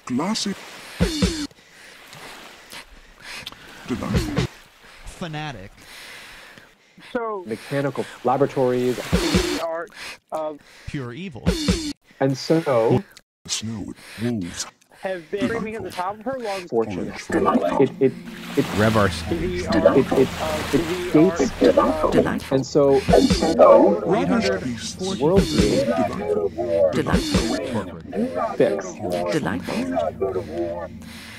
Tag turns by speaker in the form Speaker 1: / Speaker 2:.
Speaker 1: Classic. Delightful.
Speaker 2: Fanatic.
Speaker 3: So,
Speaker 4: mechanical laboratories,
Speaker 3: the art of
Speaker 2: Pure evil.
Speaker 4: and so
Speaker 1: The snow wolves.
Speaker 3: have been screaming at the top of her lungs.
Speaker 4: fortune.
Speaker 1: Orange.
Speaker 4: It
Speaker 5: Reverse.
Speaker 3: The art
Speaker 4: it gates,
Speaker 6: Delightful.
Speaker 4: and so
Speaker 1: Ravish beasts.
Speaker 4: worldview
Speaker 1: Delightful.
Speaker 6: Delightful.
Speaker 5: Corporate.
Speaker 4: fixed.
Speaker 6: Delightful.